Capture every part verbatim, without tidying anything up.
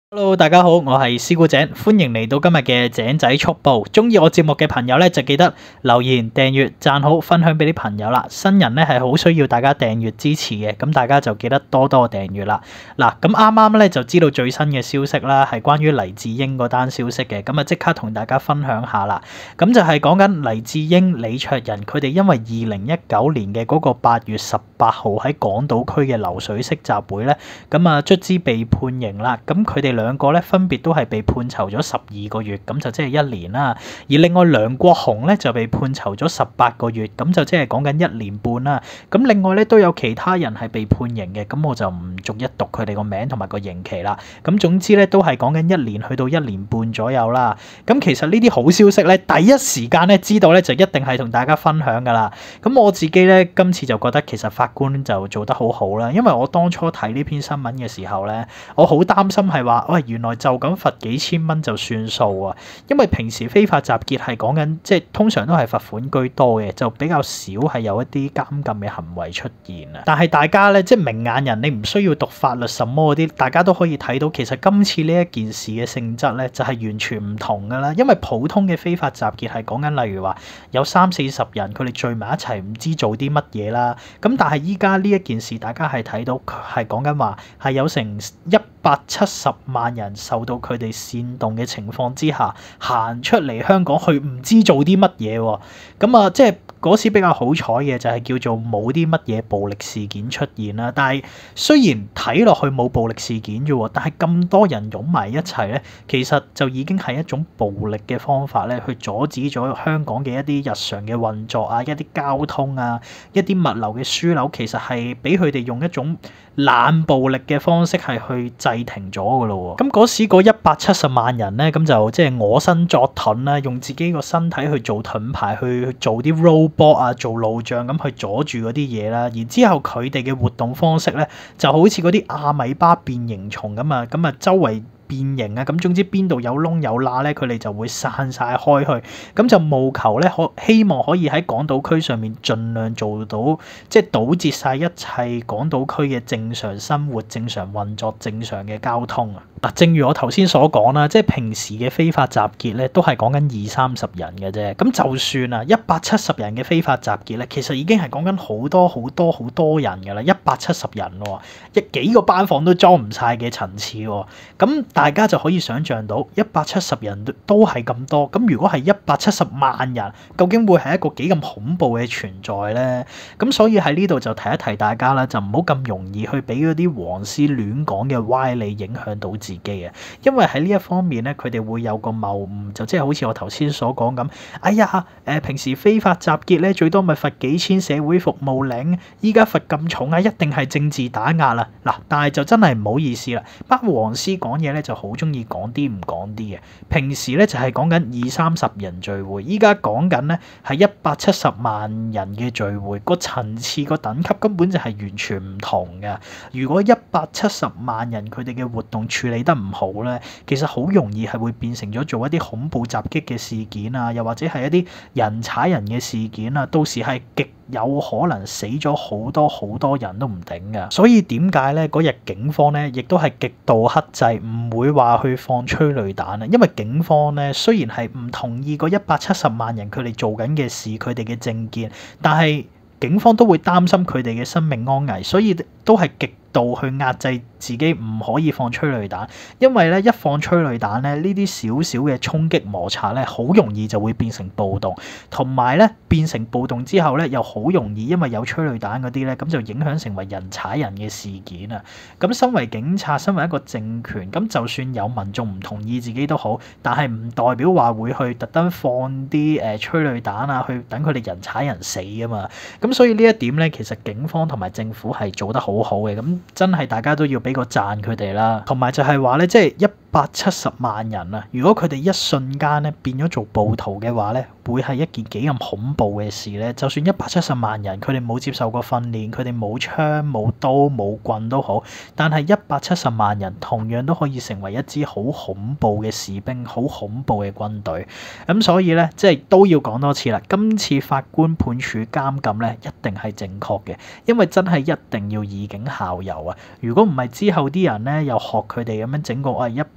Hello，大家好，我係師姑井，歡迎嚟到今日嘅井仔速報。中意我節目嘅朋友咧，就記得留言、訂閱、讚好、分享俾啲朋友啦。新人咧係好需要大家訂閱支持嘅，咁大家就記得多多訂閱啦。嗱，咁啱啱咧就知道最新嘅消息啦，係關於黎智英嗰單消息嘅，咁啊即刻同大家分享下啦。咁就係講緊黎智英、李卓人佢哋因為二零一九年嘅嗰個八月十八號喺港島區嘅流水式集會咧，咁啊卒之被判刑啦。咁佢哋兩個咧分別都係被判囚咗十二個月，咁就即係一年啦。而另外梁國雄咧就被判囚咗十八個月，咁就即係講緊一年半啦。咁另外咧都有其他人係被判刑嘅，咁我就唔逐一讀佢哋個名同埋個刑期啦。咁總之咧都係講緊一年去到一年半左右啦。咁其實呢啲好消息咧，第一時間咧知道咧就一定係同大家分享噶啦。咁我自己咧今次就覺得其實法官就做得好好啦，因為我當初睇呢篇新聞嘅時候咧，我好擔心係話，喂，原來就咁罰幾千蚊就算數啊！因為平時非法集結係講緊，即係通常都係罰款居多嘅，就比較少係有一啲監禁嘅行為出現啊。但係大家咧，即係明眼人，你唔需要讀法律什麼嗰啲，大家都可以睇到，其實今次呢一件事嘅性質咧，就係完全唔同噶啦。因為普通嘅非法集結係講緊，例如話有三四十人佢哋聚埋一齊，唔知做啲乜嘢啦。咁但係依家呢一件事，大家係睇到係講緊話係有成一百七十萬人受到佢哋煽動嘅情況之下，行出嚟香港去唔知做啲乜嘢喎。咁啊，即係嗰時比較好彩嘅就係叫做冇啲乜嘢暴力事件出現啦。但係雖然睇落去冇暴力事件啫喎，但係咁多人湧埋一齊咧，其實就已經係一種暴力嘅方法咧，去阻止咗香港嘅一啲日常嘅運作啊，一啲交通啊，一啲物流嘅樞紐，其實係俾佢哋用一種冷暴力嘅方式係去制停咗噶咯喎。咁嗰時嗰一百七十萬人咧，咁就即係我身作盾啦，用自己個身體去做盾牌，去做啲 roadblock 啊，做路障咁去阻住嗰啲嘢啦。然之後佢哋嘅活動方式咧，就好似嗰啲阿米巴變形蟲咁啊，咁啊周圍變形啊，咁總之邊度有窿有罅咧，佢哋就會散晒開去，咁就務求咧可希望可以喺港島區上面盡量做到，即係堵截晒一切港島區嘅正常生活、正常運作、正常嘅交通啊！嗱，正如我頭先所講啦，即係平時嘅非法集結咧，都係講緊二三十人嘅啫。咁就算啊，一百七十人嘅非法集結咧，其實已經係講緊好多好多好多人㗎啦，一百七十人喎，一幾個班房都裝唔晒嘅層次喎。咁大家就可以想像到，一百七十人都係咁多。咁如果係一百七十萬人，究竟會係一個幾咁恐怖嘅存在咧？咁所以喺呢度就提一提大家啦，就唔好咁容易去俾嗰啲黃絲亂講嘅歪理影響到自己啊！因為喺呢一方面咧，佢哋會有個謬誤，就即係好似我頭先所講咁。哎呀，誒、呃、平時非法集結咧，最多咪罰幾千社會服務令，依家罰咁重啊，一定係政治打壓啦！嗱，但係就真係唔好意思啦，班黃絲講嘢咧就好中意講啲唔講啲嘅。平時咧就係講緊二三十人聚會，依家講緊咧係一百七十萬人嘅聚會，個層次個等級根本就係完全唔同嘅。如果一百七十萬人佢哋嘅活動處理得唔好咧，其實好容易係會變成咗做一啲恐怖襲擊嘅事件啊，又或者係一啲人踩人嘅事件啊，到時係極有可能死咗好多好多人都唔頂㗎。所以點解咧嗰日警方咧亦都係極度克制，唔會話去放催淚彈啊？因為警方咧雖然係唔同意嗰一百七十萬人佢哋做緊嘅事，佢哋嘅政見，但係警方都會擔心佢哋嘅生命安危，所以都係極度去壓制自己唔可以放催淚彈，因為咧一放催淚彈咧，呢啲少少嘅衝擊摩擦咧，好容易就會變成暴動，同埋咧變成暴動之後咧，又好容易因為有催淚彈嗰啲咧，咁就影響成為人踩人嘅事件啊！咁身為警察，身為一個政權，咁就算有民眾唔同意自己都好，但係唔代表話會去特登放啲誒催淚彈啊，去等佢哋人踩人死啊嘛！咁所以呢一點咧，其實警方同埋政府係做得好好嘅，咁真係大家都要俾個讚佢哋啦。同埋就係話咧，即係一百七十萬人啊！如果佢哋一瞬間咧變咗做暴徒嘅話咧，會係一件幾咁恐怖嘅事咧？就算一百七十萬人，佢哋冇接受過訓練，佢哋冇槍冇刀冇棍都好，但係一百七十萬人同樣都可以成為一支好恐怖嘅士兵，好恐怖嘅軍隊。咁所以咧，即係都要講多次啦。今次法官判處監禁咧，一定係正確嘅，因為真係一定要以儆效尤啊！如果唔係之後啲人咧又學佢哋咁樣整個啊一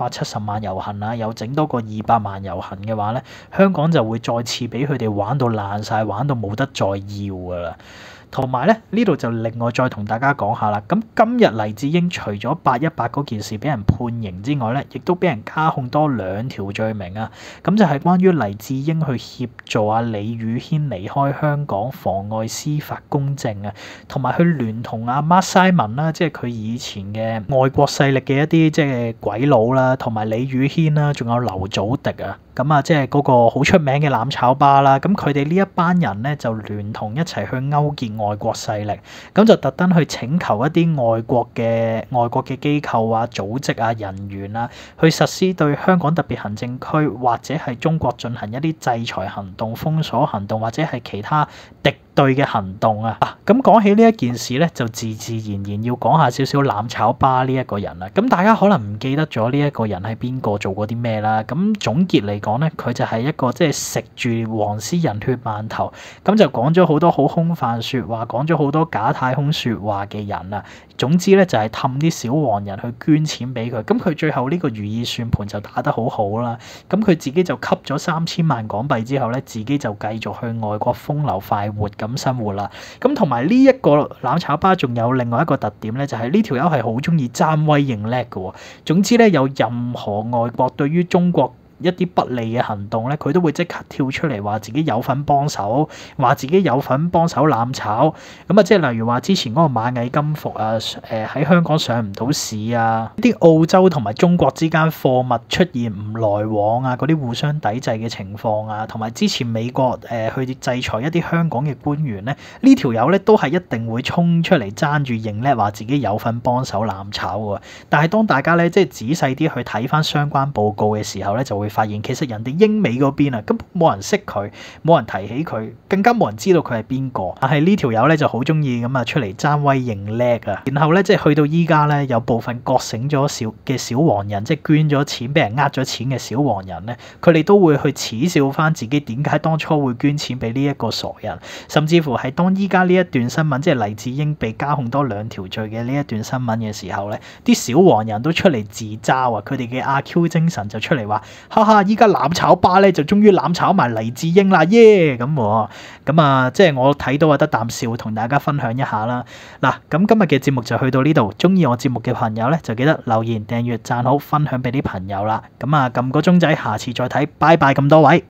百七十萬遊行啊，又整多個二百萬遊行嘅話咧，香港就會再次俾佢哋玩到爛晒，玩到冇得再要噶啦。同埋咧，呢度就另外再同大家講下啦。咁今日黎智英除咗八一八嗰件事俾人判刑之外咧，亦都俾人加控多兩條罪名啊。咁就係關於黎智英去協助阿李宇軒離開香港，妨礙司法公正啊，同埋去聯同阿 Mark Simon 啦，即係佢以前嘅外國勢力嘅一啲即係鬼佬啦，同埋李宇軒啦，仲有劉祖迪啊。咁啊，即係嗰個好出名嘅攬炒巴啦。咁佢哋呢一班人咧就聯同一齊去勾結外國勢力，咁就特登去請求一啲外國嘅外國嘅機構啊、組織啊、人員啊，去實施對香港特別行政區或者係中國進行一啲制裁行動、封鎖行動或者係其他敵對嘅行動啊。咁講起呢一件事咧，就自自然然要講下少少攬炒巴呢一個人啦。咁大家可能唔記得咗呢一個人係邊個，做過啲咩啦？咁總結嚟講咧，佢就係一個即係食住黃絲人血饅頭，咁就講咗好多好空泛説話，講咗好多假太空説話嘅人啊。總之咧就係氹啲小黃人去捐錢俾佢，咁佢最後呢個如意算盤就打得好好啦。咁佢自己就吸咗三千萬港幣之後咧，自己就繼續去外國風流快活咁生活啦。咁同埋呢一個攬炒巴仲有另外一個特點咧，就係呢條友係好中意爭威認叻嘅喎。總之咧，有任何外國對於中國一啲不利嘅行動咧，佢都會即刻跳出嚟話自己有份幫手，話自己有份幫手攬炒。咁啊，即係例如話之前嗰個螞蟻金服啊，誒、呃、喺香港上唔到市啊，啲澳洲同埋中國之間貨物出現唔來往啊，嗰啲互相抵制嘅情況啊，同埋之前美國誒、呃、去制裁一啲香港嘅官員咧，這個、呢條友咧都係一定會衝出嚟爭住認叻，話自己有份幫手攬炒喎。但係當大家咧即係仔細啲去睇翻相關報告嘅時候咧，就會發現其實人哋英美嗰邊啊，根本冇人識佢，冇人提起佢，更加冇人知道佢係邊個。但係呢條友咧就好中意咁啊出嚟爭威認叻啊！然後咧即係去到依家咧，有部分覺醒咗小嘅小黃人，即係捐咗錢俾人呃咗錢嘅小黃人咧，佢哋都會去恥笑翻自己點解當初會捐錢俾呢一個傻人，甚至乎係當依家呢一段新聞，即係黎智英被加控多兩條罪嘅呢一段新聞嘅時候咧，啲小黃人都出嚟自嘲啊！佢哋嘅阿 Q 精神就出嚟話：哈哈！依家攬炒巴咧就終於攬炒埋黎智英啦，耶！咁喎，咁啊，即係我睇到啊得啖笑，同大家分享一下啦。嗱，咁今日嘅節目就去到呢度，中意我節目嘅朋友咧就記得留言、訂閱、讚好、分享俾啲朋友啦。咁啊，撳個鐘仔，下次再睇，拜拜咁多位。